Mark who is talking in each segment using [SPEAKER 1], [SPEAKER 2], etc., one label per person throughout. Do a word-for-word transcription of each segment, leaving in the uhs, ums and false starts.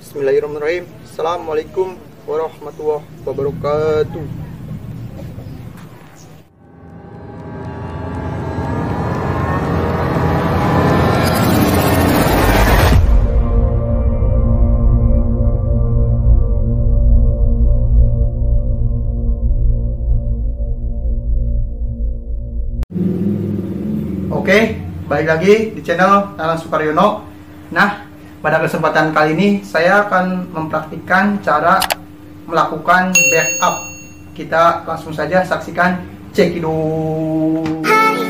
[SPEAKER 1] Bismillahirrahmanirrahim. Assalamualaikum warahmatullahi wabarakatuh. Oke, balik lagi di channel Nanang Sukaryono. Nah, pada kesempatan kali ini saya akan mempraktikkan cara melakukan back up. Kita langsung saja saksikan cekidot.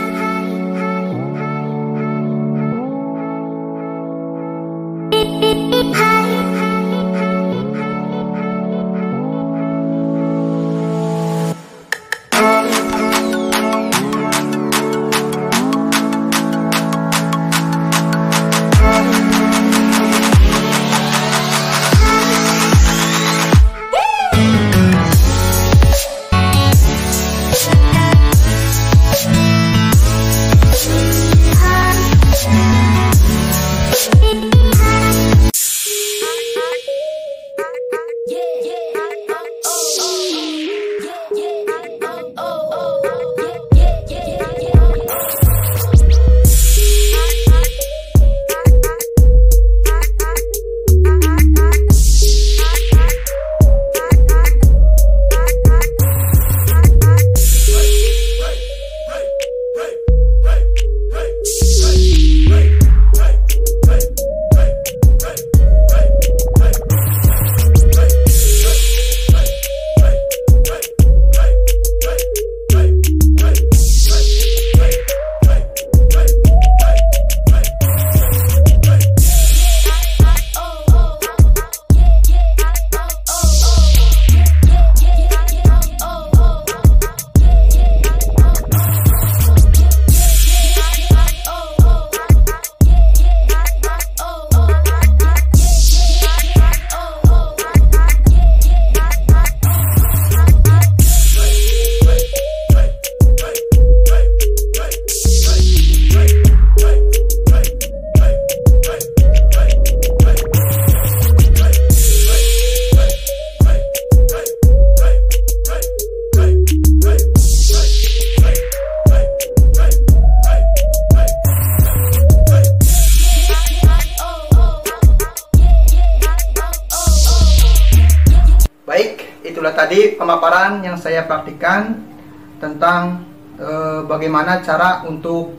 [SPEAKER 1] Baik, itulah tadi pemaparan yang saya praktikkan tentang e, bagaimana cara untuk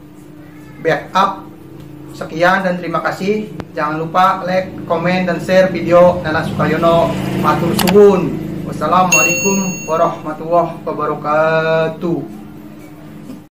[SPEAKER 1] back up. Sekian dan terima kasih. Jangan lupa like, komen, dan share video Nanang Sukaryono. Matur suwun. Wassalamualaikum warahmatullahi wabarakatuh.